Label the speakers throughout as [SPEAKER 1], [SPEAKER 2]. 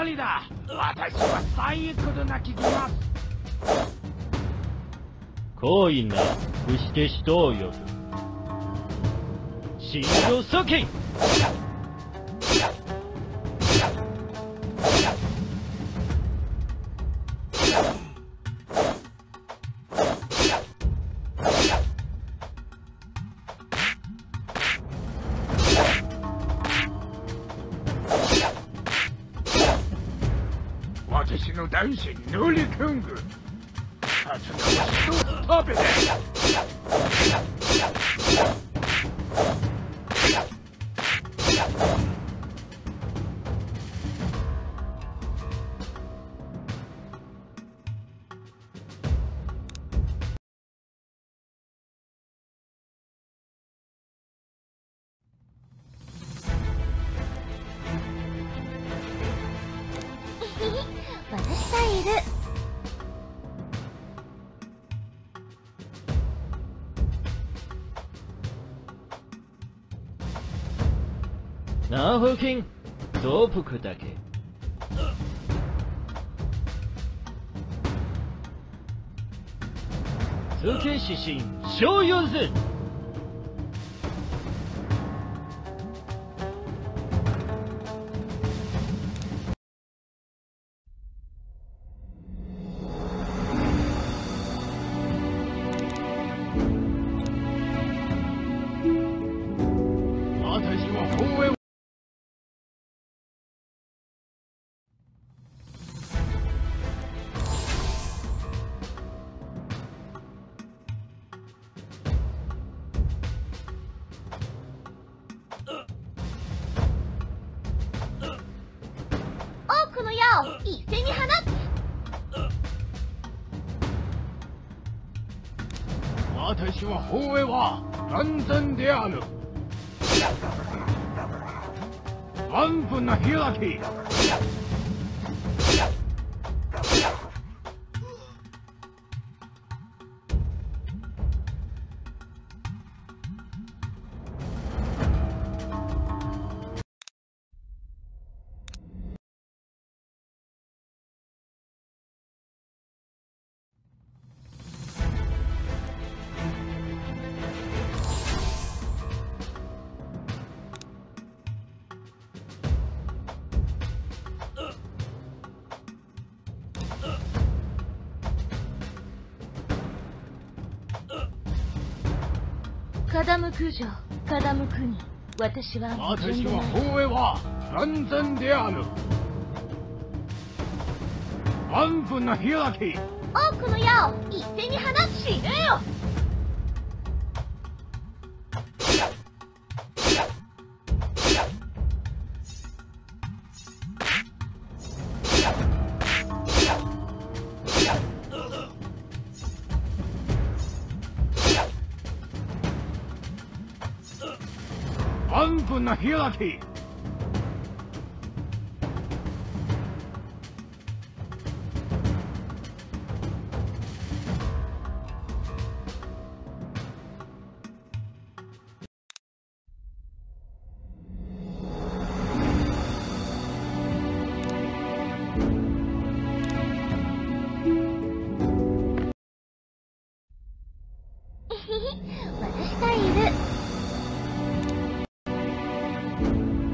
[SPEAKER 1] りだ。私は最悪となきます。
[SPEAKER 2] 行為が不して人を呼ぶ。進路措金。
[SPEAKER 1] 私の男子ノリキング。さすがは一つ食べて。
[SPEAKER 3] 私さえいる。
[SPEAKER 2] 拿回金都不可だけ。此刻指針小柚子。
[SPEAKER 1] 私は法へ。
[SPEAKER 3] 多くの矢を一斉に放つ。
[SPEAKER 1] 私は法へは安全である。万夫の開き。
[SPEAKER 3] 傾くじょ、傾くに。私は
[SPEAKER 1] 私は法へは安全である。万夫の開き。
[SPEAKER 3] 多くの矢を一斉に放つ。死ねよ。
[SPEAKER 1] 万夫の開き。
[SPEAKER 3] 私さえいる。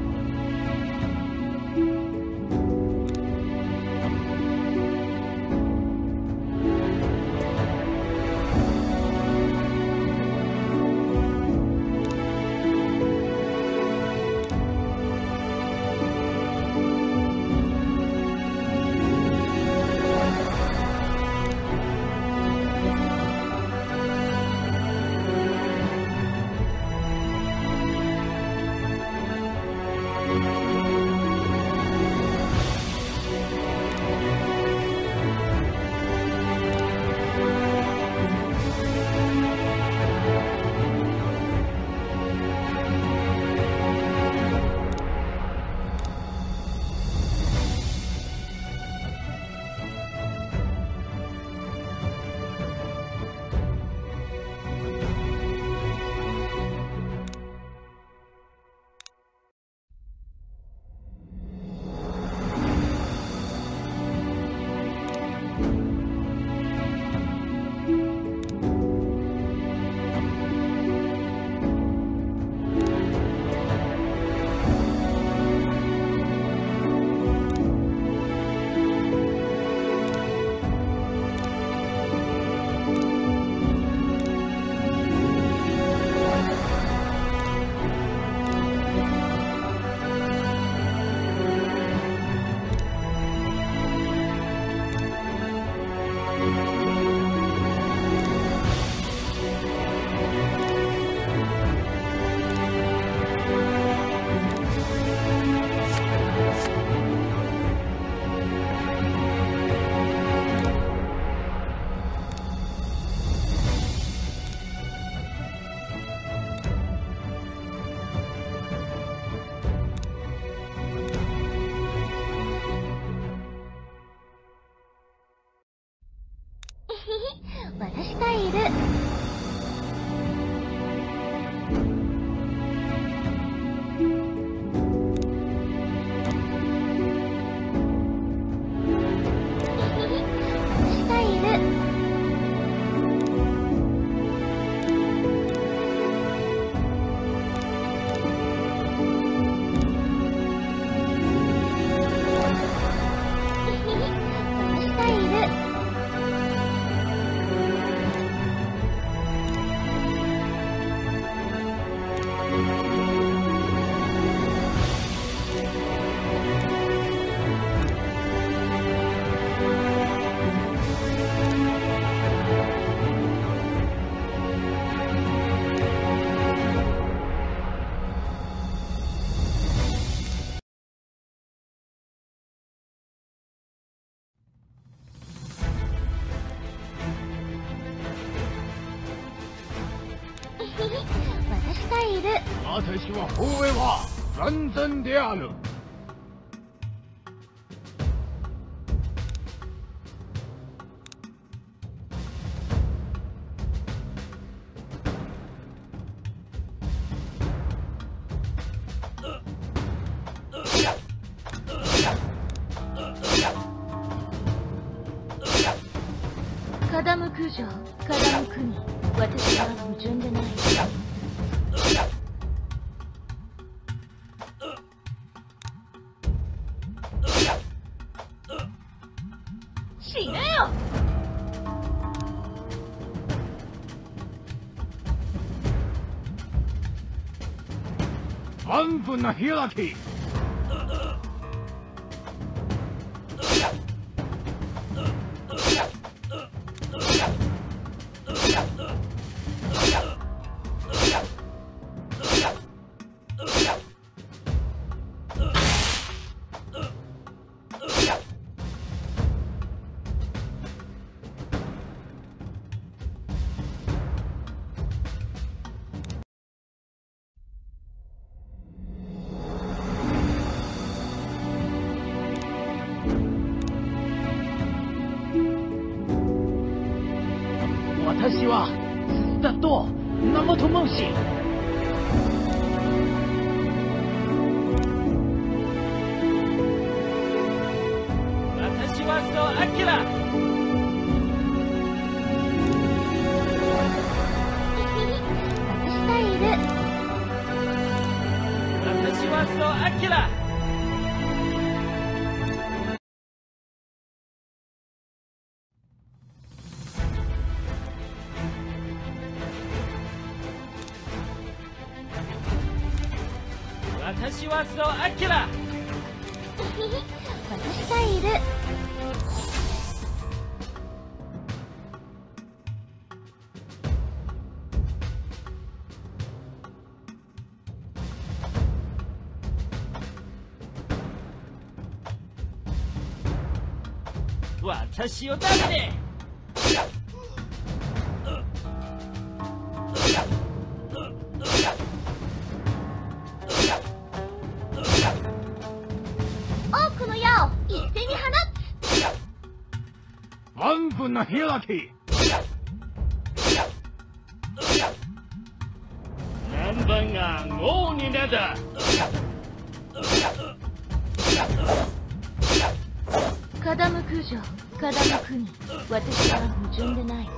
[SPEAKER 3] 渡したいる。渡したいる。渡したいる。渡したいる。
[SPEAKER 1] 私は方へは万全である。
[SPEAKER 3] 傾く城、傾くに、私は矛盾でない。死ねよ。
[SPEAKER 1] 万分な開き。私はだと名もと申し。
[SPEAKER 2] 私はそうアキラ。
[SPEAKER 3] 渡したいる。
[SPEAKER 2] 私はそうアキラ。私はそうアキラ。
[SPEAKER 3] 渡したいる。
[SPEAKER 2] 私をダメで。
[SPEAKER 3] 多くの矢を一斉に放つ。
[SPEAKER 1] 万分な開き。
[SPEAKER 2] 南蛮が王になだ。
[SPEAKER 3] 傾く城、傾くに、私は矛盾でない。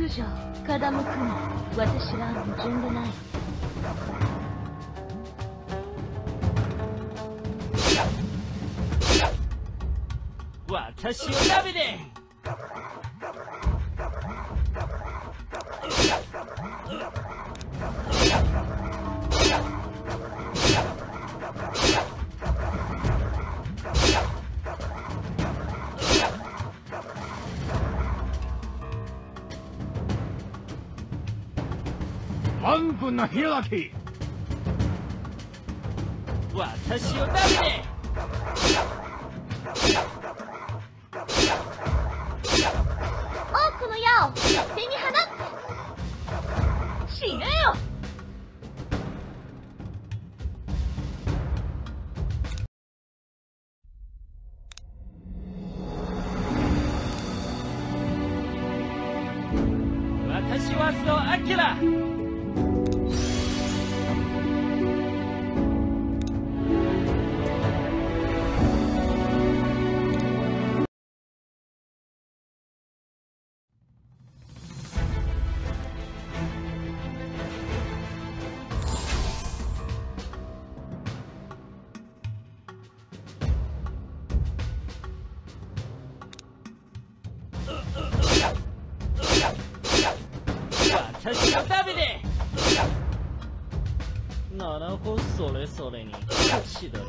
[SPEAKER 3] 駆除、傾くに、私は矛盾でない。
[SPEAKER 2] 私を食べて。
[SPEAKER 1] 万分の開き。
[SPEAKER 2] 私を食べて。
[SPEAKER 3] 多くの矢を一斉に放つ。死ねよ。
[SPEAKER 2] 私はそうアキラ。私を食べて。7歩それぞれに千鳥。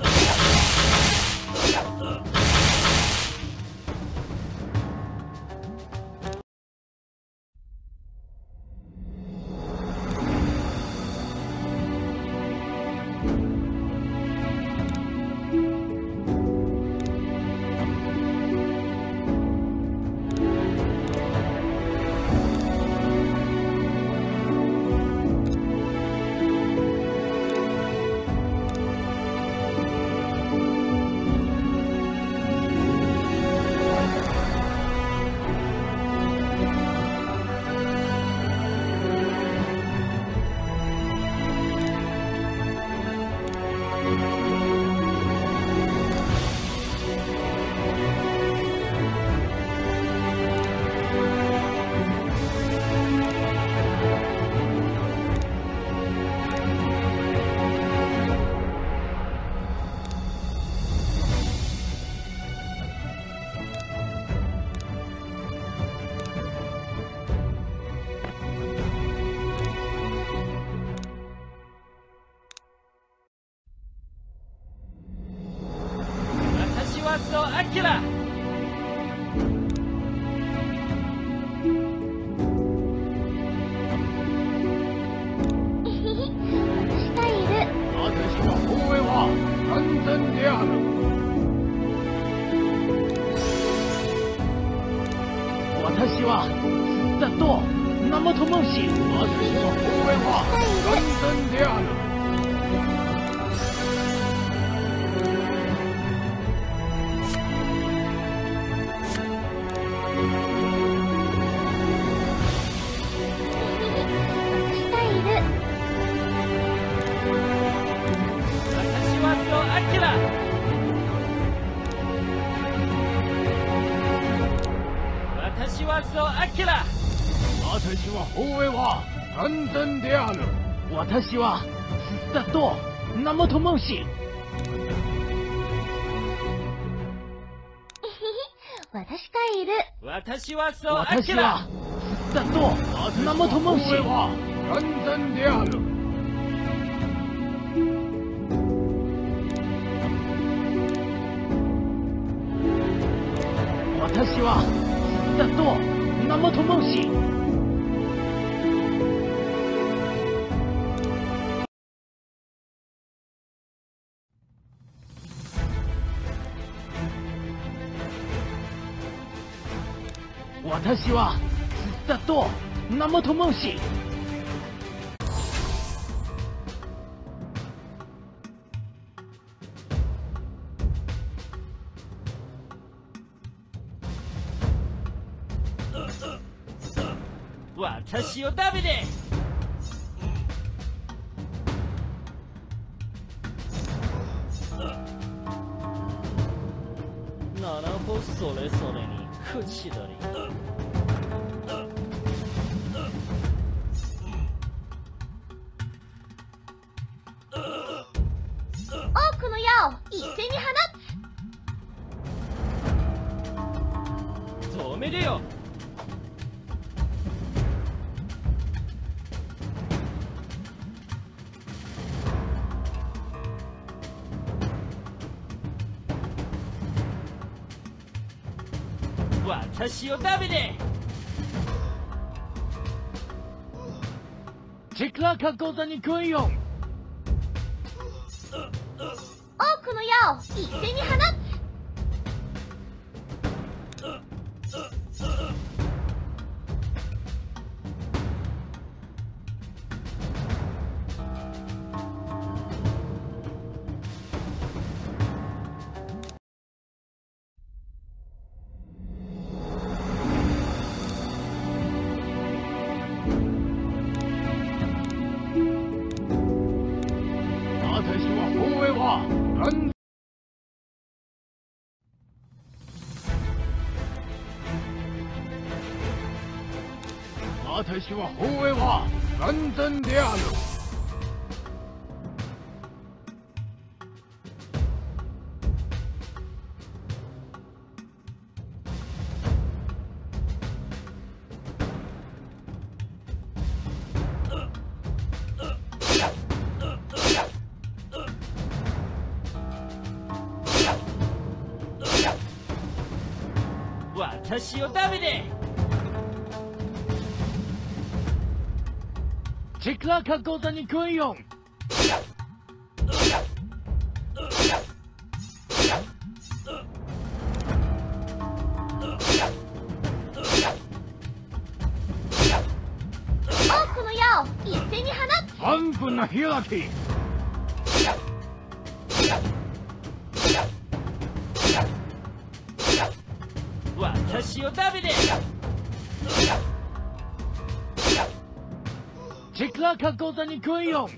[SPEAKER 2] 私はそうアキラ。
[SPEAKER 3] 私がいる。
[SPEAKER 1] 私は防衛は完全である。私はだと名もともし。私の防衛は完全である。
[SPEAKER 2] 私はそうアキラ。
[SPEAKER 1] 私は防衛は完全である。私はだと名もともし。
[SPEAKER 3] 私がいる。
[SPEAKER 2] 私はそうアキ
[SPEAKER 1] 私
[SPEAKER 2] ラ。
[SPEAKER 1] はだと名もともし。防衛は完全である。私はだと名もともし。私はだと名もともし。
[SPEAKER 2] 私を食べて。7歩それぞれに口取り。 るよ。私を食べて。
[SPEAKER 1] チクラカゴザに来いよ。
[SPEAKER 3] 多くの矢を一斉に放つ。
[SPEAKER 1] 私は方へは安私は方へは安全である。
[SPEAKER 2] 私を食べて。
[SPEAKER 1] チクラカゴザに来いよ。
[SPEAKER 3] 多くの矢を一斉に放つ。
[SPEAKER 1] 安分な開き。
[SPEAKER 2] 私を食べて。
[SPEAKER 1] チクラカゴザに来いよ。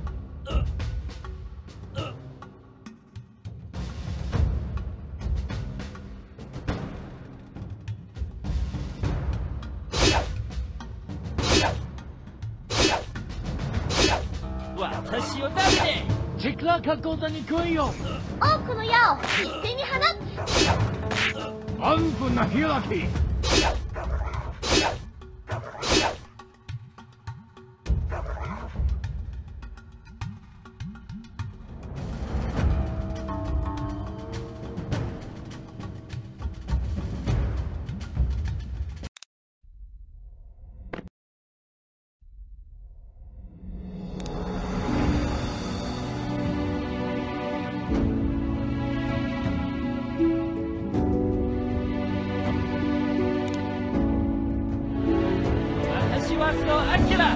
[SPEAKER 2] 私を食べて。
[SPEAKER 1] チクラカゴザに来いよ。
[SPEAKER 3] 多くの矢を一斉に放つ。
[SPEAKER 1] 安分な開き。
[SPEAKER 2] 私はそうアキラ。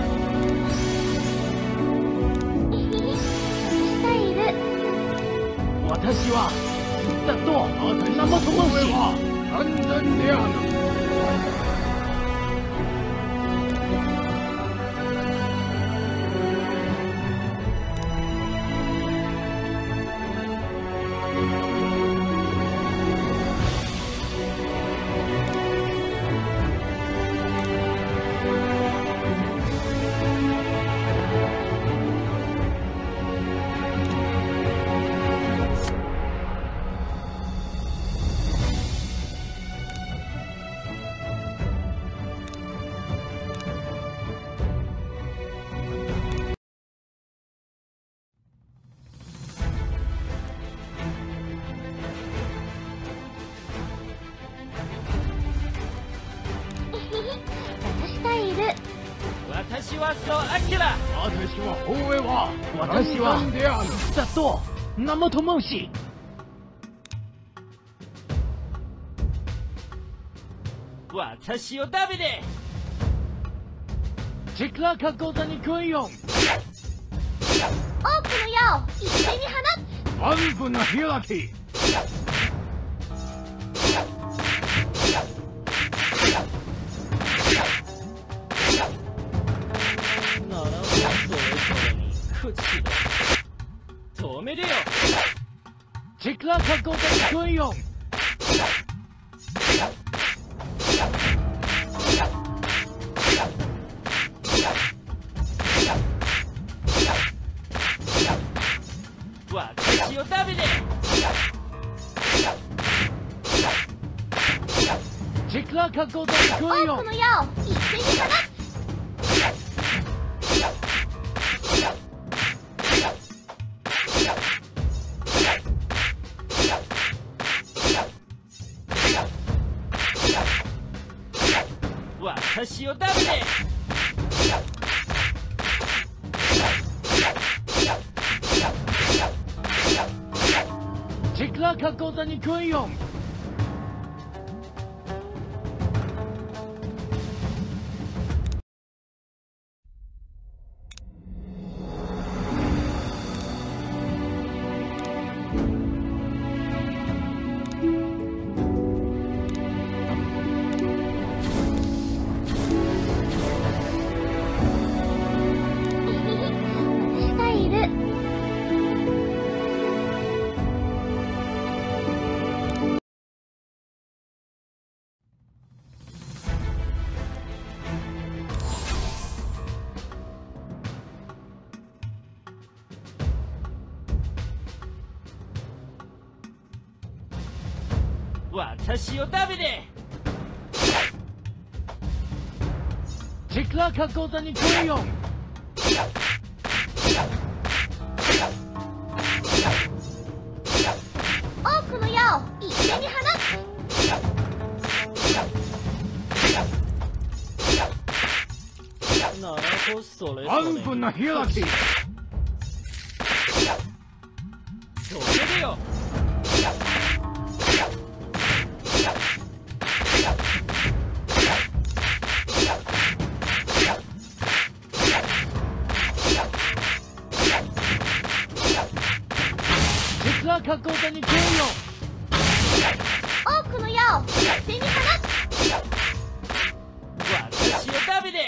[SPEAKER 3] スタイル。
[SPEAKER 1] 私はだと生友しは安全である。
[SPEAKER 3] スタイル。
[SPEAKER 2] 私はそうアキラ。
[SPEAKER 1] 私は方へは安全である。だと生友し。
[SPEAKER 2] 私を食べて。
[SPEAKER 1] チクラカゴザに来いよ。
[SPEAKER 3] 多くの矢を一斉に放つ。
[SPEAKER 1] 安分な開き。
[SPEAKER 2] ならばそれぞれに口だ。止めるよ。
[SPEAKER 1] チクラカゴザに来いよ。
[SPEAKER 2] 私を食べて。
[SPEAKER 1] チクラかごとに来いよ。
[SPEAKER 3] 多くの矢を一斉に放つ。
[SPEAKER 2] 私をダメで。
[SPEAKER 1] 力かごとに来いよ。
[SPEAKER 3] 私がいる。
[SPEAKER 2] 私をダメで。
[SPEAKER 1] 力かごとに来いよ。
[SPEAKER 3] 多くの矢を一斉に放つ。
[SPEAKER 2] ならこそれ
[SPEAKER 1] 安分な開き。
[SPEAKER 2] それでよ。
[SPEAKER 1] 力かごとに来いよ。
[SPEAKER 3] 多くの矢を一斉に放つ。
[SPEAKER 2] 私をダメで。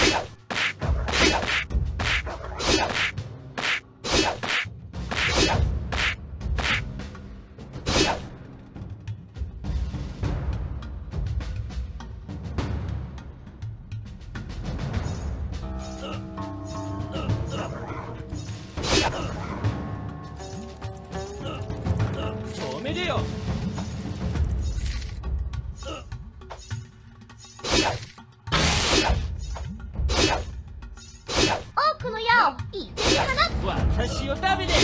[SPEAKER 2] 止めるよ。
[SPEAKER 3] 多くの矢を一斉に放つ。
[SPEAKER 2] 私をダメで。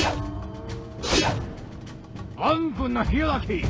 [SPEAKER 1] 安分な開き。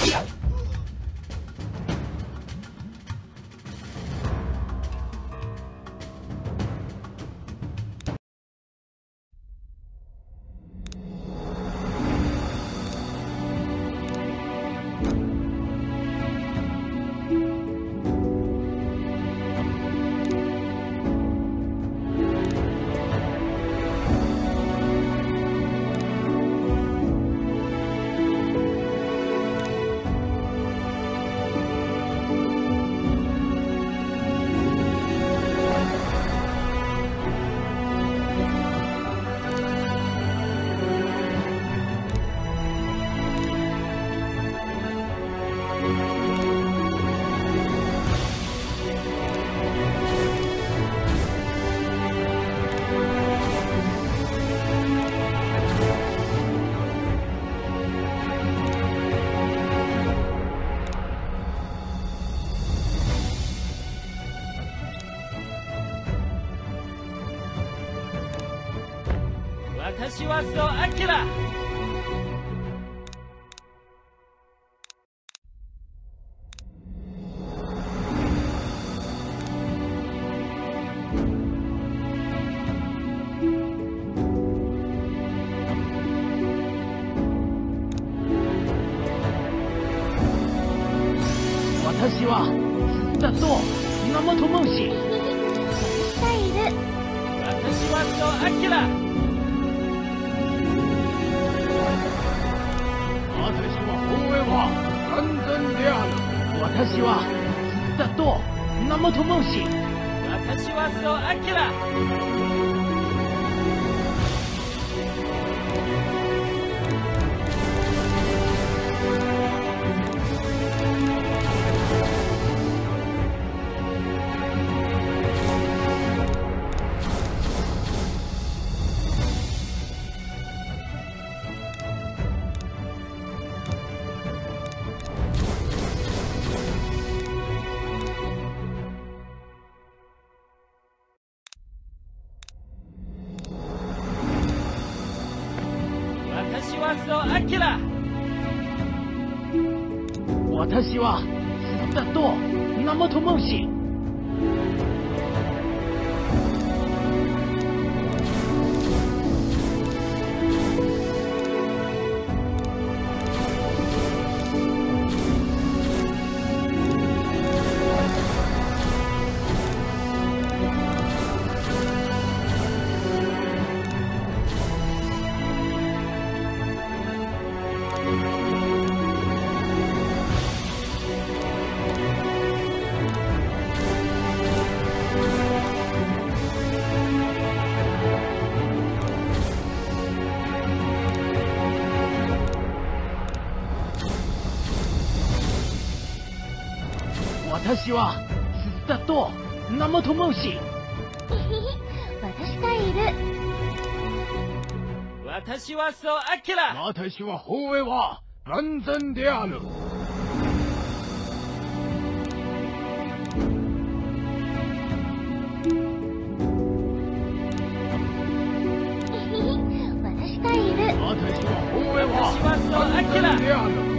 [SPEAKER 2] 私はそうあきら。
[SPEAKER 1] 私はだと生と申し。
[SPEAKER 3] 私がいる。
[SPEAKER 2] 私はそうあきら。
[SPEAKER 1] 私は方へは安全である。私はだと生と申し。
[SPEAKER 2] 私はそうあきら。
[SPEAKER 1] 私は死だと名もと申し。私はスだと名もと申し。
[SPEAKER 3] 私がいる。
[SPEAKER 2] 私はそうあきら。
[SPEAKER 1] 私は方へは安全である。
[SPEAKER 3] 私がいる。
[SPEAKER 1] 私は方へは安全である。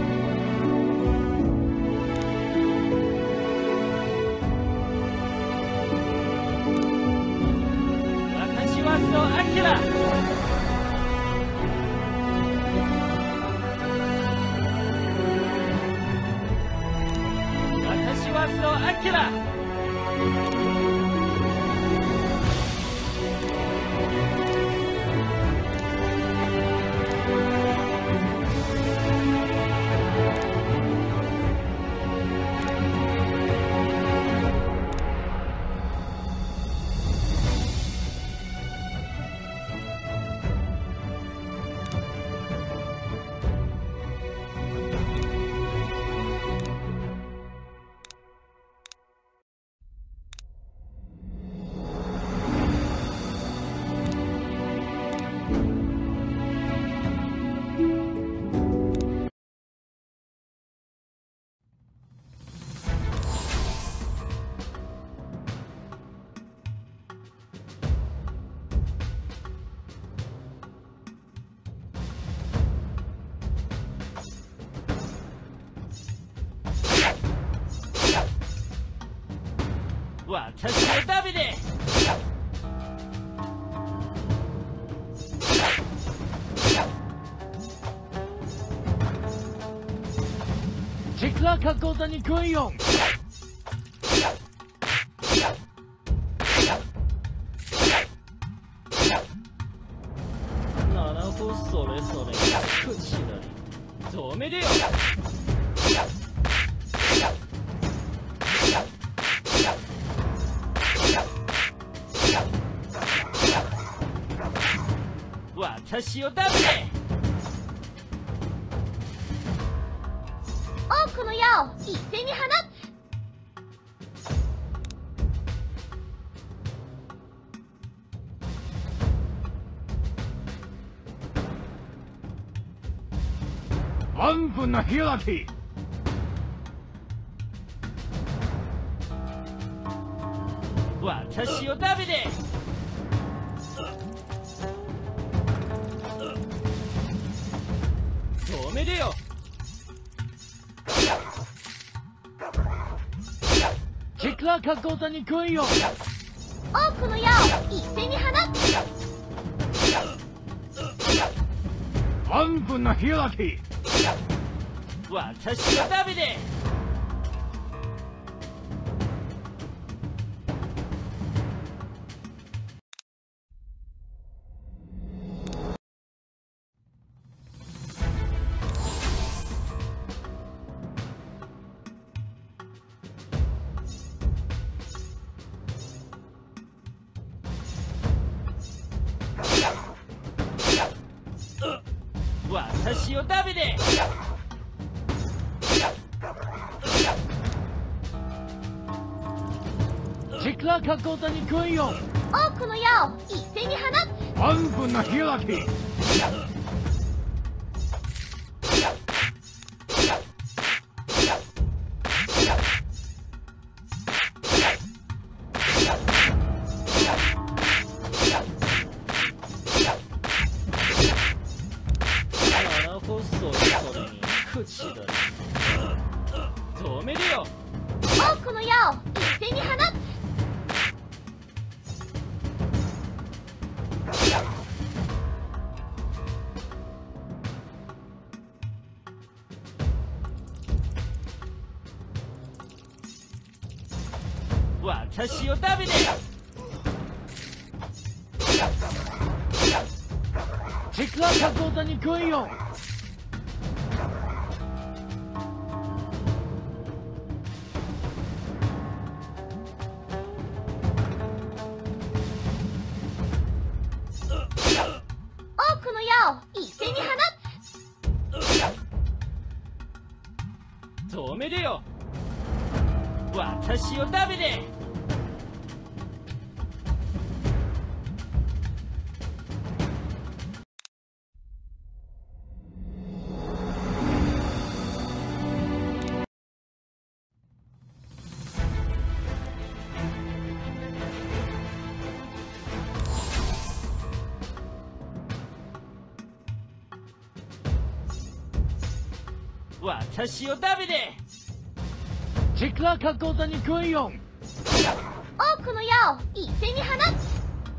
[SPEAKER 2] 私のダビデ。
[SPEAKER 1] チェクラ格好座に来いよ。
[SPEAKER 2] 7歩それぞれ口なり止めるよ。私をダビデ。
[SPEAKER 3] 多くの矢を一斉に放つ。
[SPEAKER 1] 安分な開き。
[SPEAKER 2] 私をダビデ。止めるよ。
[SPEAKER 1] チェクラ格好座に来いよ。
[SPEAKER 3] 多くの矢を一斉に放つ。
[SPEAKER 1] 安分な開き。
[SPEAKER 2] 私をダビデ。私をダビデ。
[SPEAKER 1] チェクラ格好座に来いよ。
[SPEAKER 3] 多くの矢を一斉に放つ。
[SPEAKER 1] 安分な開き。
[SPEAKER 2] 私を食べて。
[SPEAKER 1] Cicla kagoda ni kuyo.
[SPEAKER 3] 多くの矢を一斉に放つ。
[SPEAKER 2] 止めるよ。私を食べて。私を食べて。
[SPEAKER 1] Cicla kagoda ni kuyo.
[SPEAKER 3] 多くの矢を一斉に放つ。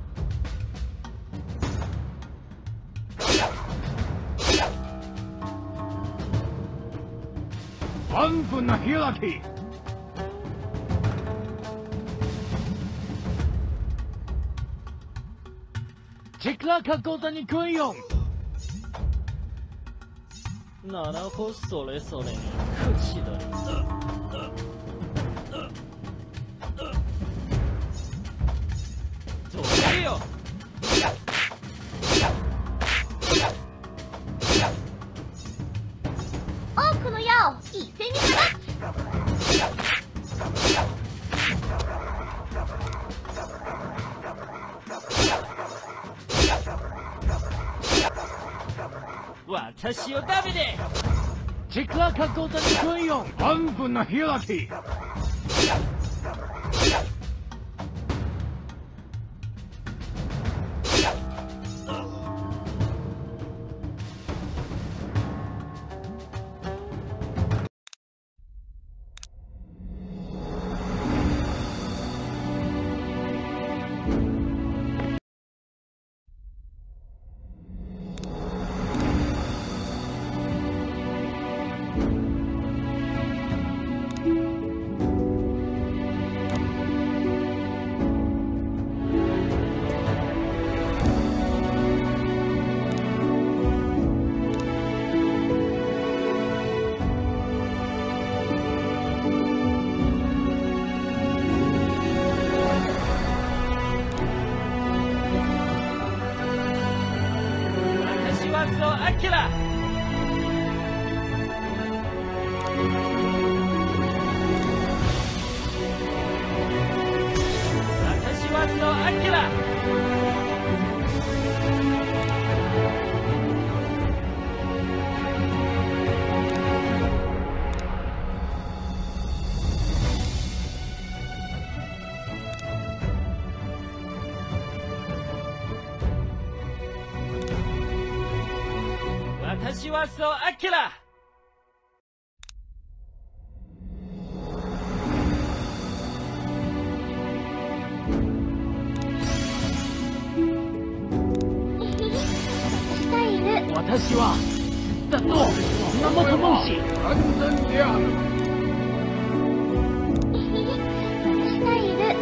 [SPEAKER 1] 半分の開き。Cicla kagoda ni kuyo.
[SPEAKER 2] ならばそれぞれに口だり。止めるよ。
[SPEAKER 3] 多くの矢を一斉に放つ。
[SPEAKER 2] 私を食べて。
[SPEAKER 1] Cicla kagoda ni kuyo. 半分の開き。
[SPEAKER 2] 私はゾアキラ。私はゾアキラ。私はゾアキラ。
[SPEAKER 3] スタイル。
[SPEAKER 1] 私は吸ったと源申し。安全である。
[SPEAKER 3] スタイル。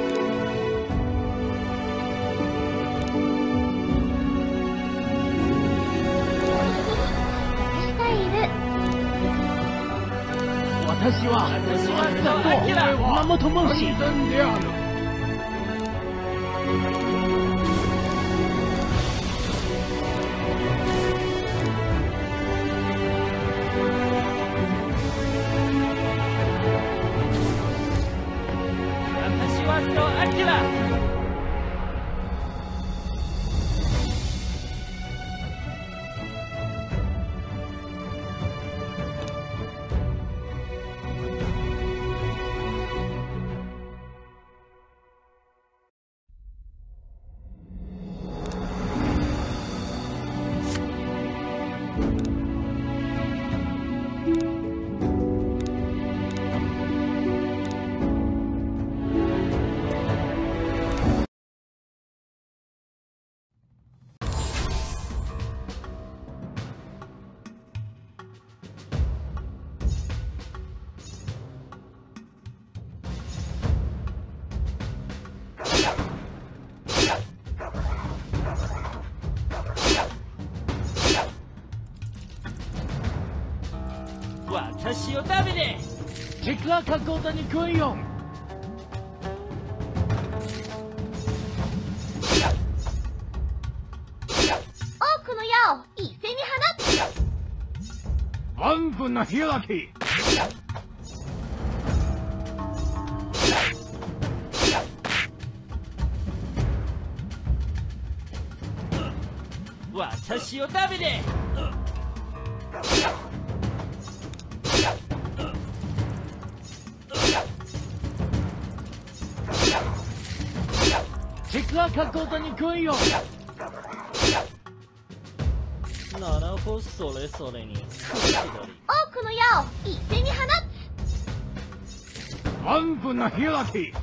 [SPEAKER 3] スタイル。
[SPEAKER 1] 私は吸ったと源申し。安全である。
[SPEAKER 2] 私はゾアキラ。 私を食べて。
[SPEAKER 1] チクラカゴダに来いよ。
[SPEAKER 3] 多くの矢を一斉に放つ。
[SPEAKER 1] 万分の開き。
[SPEAKER 2] 私を食べて。
[SPEAKER 1] チクラカゴダに来いよ。
[SPEAKER 2] 7歩それぞれに口取り。
[SPEAKER 3] 多くの矢を一斉に放つ。
[SPEAKER 1] 万分の開き。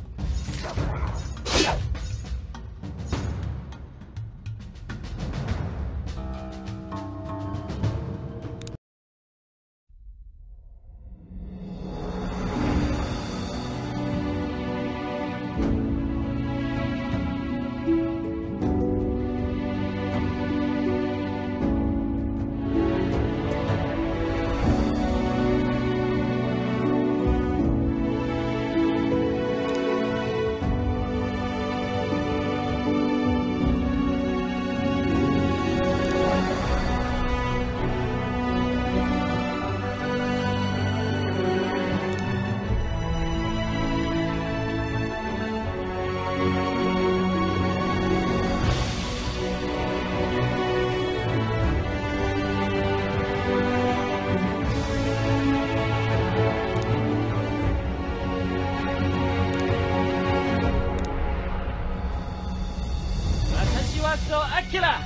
[SPEAKER 2] 私はそうアキラ。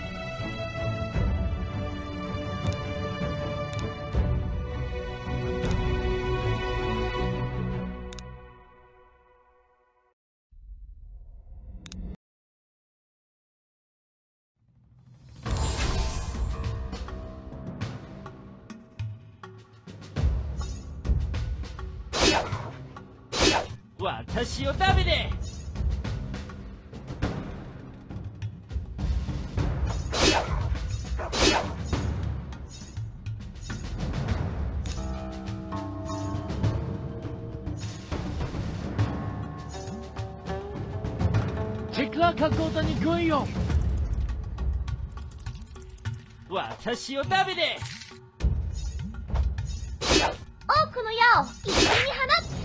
[SPEAKER 2] 私を食べて。
[SPEAKER 1] チクラカゴダに来いよ。
[SPEAKER 2] 私を食べて。
[SPEAKER 3] 多くの矢を一斉に放つ。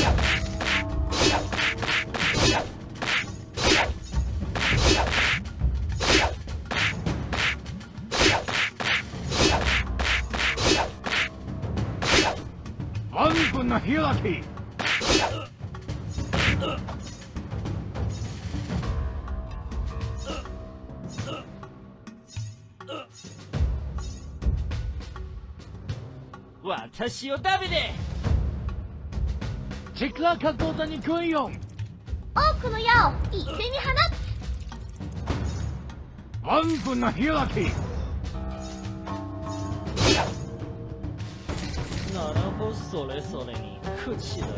[SPEAKER 1] 万分の開き。
[SPEAKER 2] 私を食べて。
[SPEAKER 1] チクラカゴダに来いよ。
[SPEAKER 3] 多くの矢を一斉に放つ。
[SPEAKER 1] 万分の開き。
[SPEAKER 2] 7歩それぞれに口取り。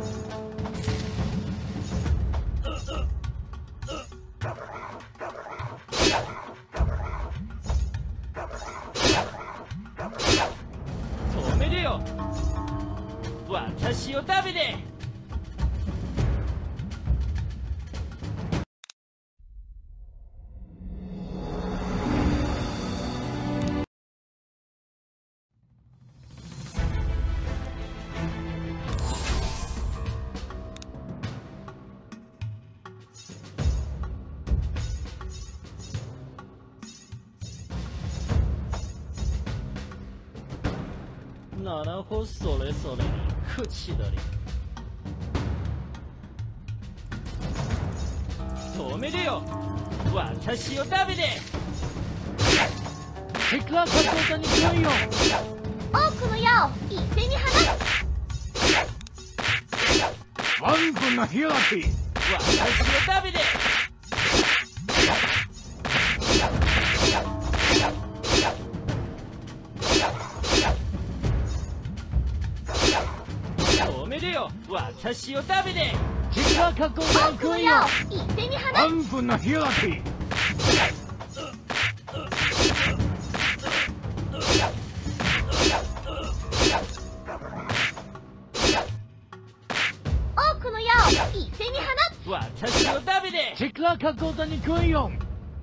[SPEAKER 2] 止めるよ。私を食べて。7歩それぞれに口取り。止めるよ。私を食べて。
[SPEAKER 1] チクラカゴダに来いよ。
[SPEAKER 3] 多くの矢を一斉に放つ。
[SPEAKER 1] 万分の開き。
[SPEAKER 2] 私を食べて。止めるよ。私を食べて。
[SPEAKER 1] チクラカゴダ
[SPEAKER 3] 多くの
[SPEAKER 1] に来いよ。
[SPEAKER 3] 矢を一斉に放つ。
[SPEAKER 1] 万分の開き。 ラ講座に来いよ。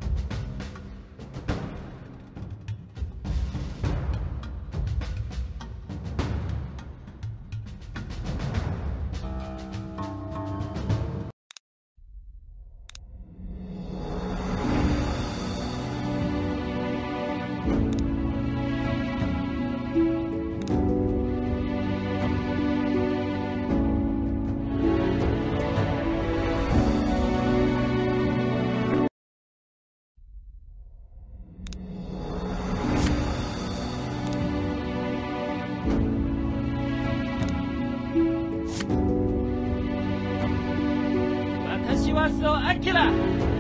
[SPEAKER 2] 私はそうアキラ。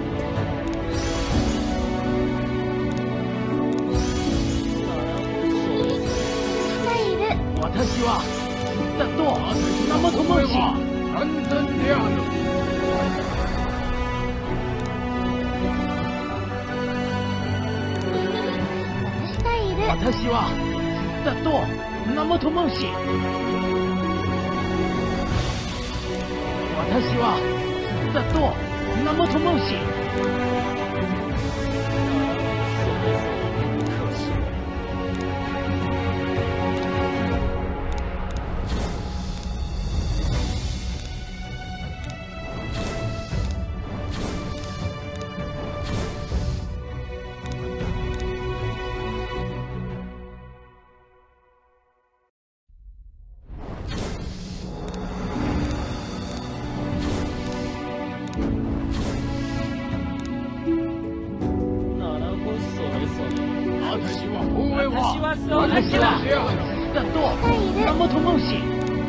[SPEAKER 1] 私はだと生と申し安全である。私はだと生と申し私はだと生と申し私はだと生と申し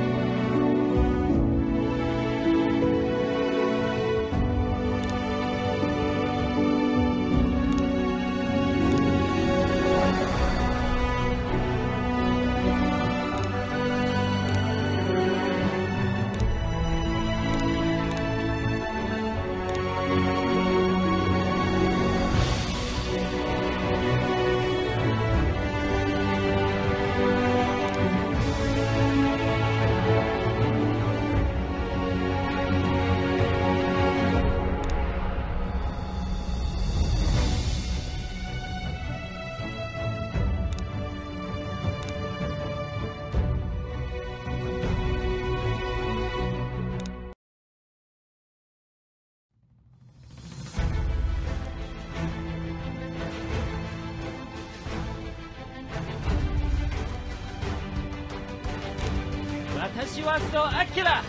[SPEAKER 2] 私はそうアキラ。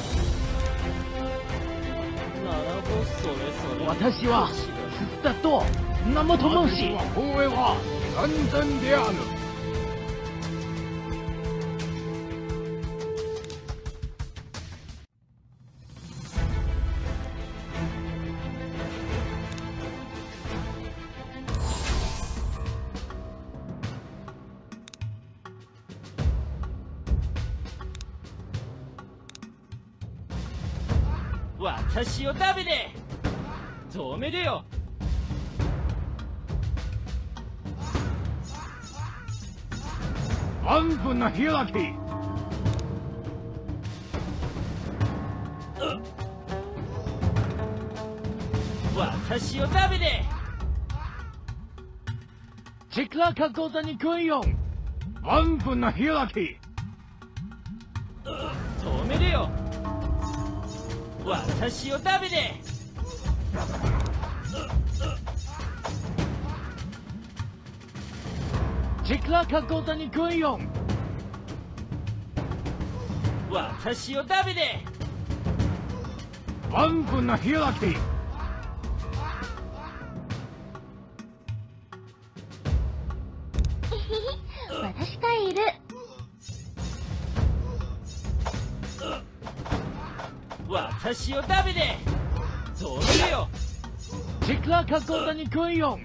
[SPEAKER 1] 私はだと生と申し
[SPEAKER 4] 方へは安全である。
[SPEAKER 2] 私をダメで止めるよ。
[SPEAKER 4] 安分な開き。
[SPEAKER 2] 私をダメで
[SPEAKER 1] チクラカ講座に来いよ。
[SPEAKER 4] 安分な開き。
[SPEAKER 2] 止めるよ。私をダメで
[SPEAKER 1] チクラカ講座に来いよ。
[SPEAKER 2] 私をダメで
[SPEAKER 4] 安分な開き。
[SPEAKER 3] 私がいる。
[SPEAKER 2] 私をダメで止めるよ。
[SPEAKER 1] チクラカ講座に来いよ。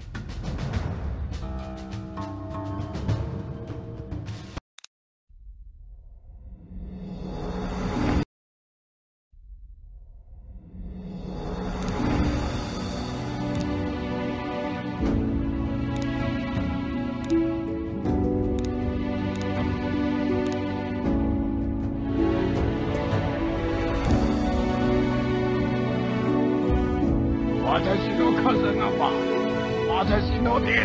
[SPEAKER 4] 私がは私のです。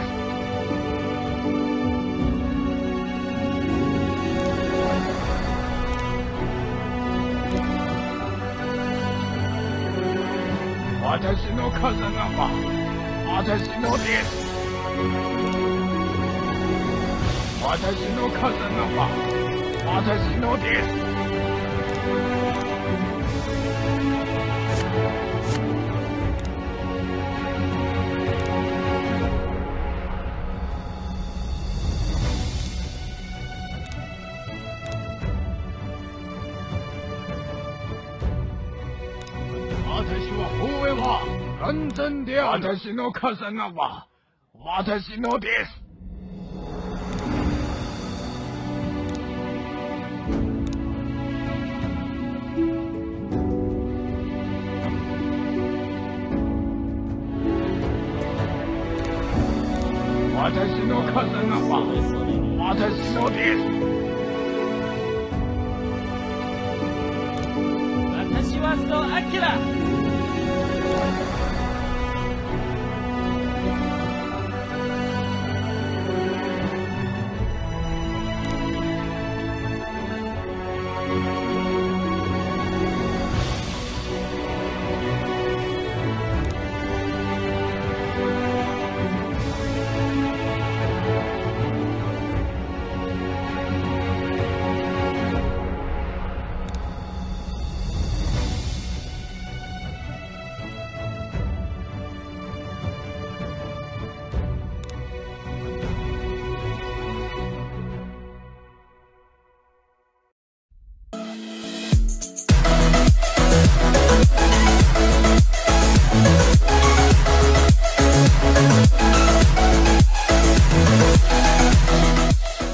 [SPEAKER 4] 私の風がは私のです。私の風がは私のです。私は方へは完全である。私の風がは私のです。私の風がは私のです。
[SPEAKER 2] 私はそうアキラ。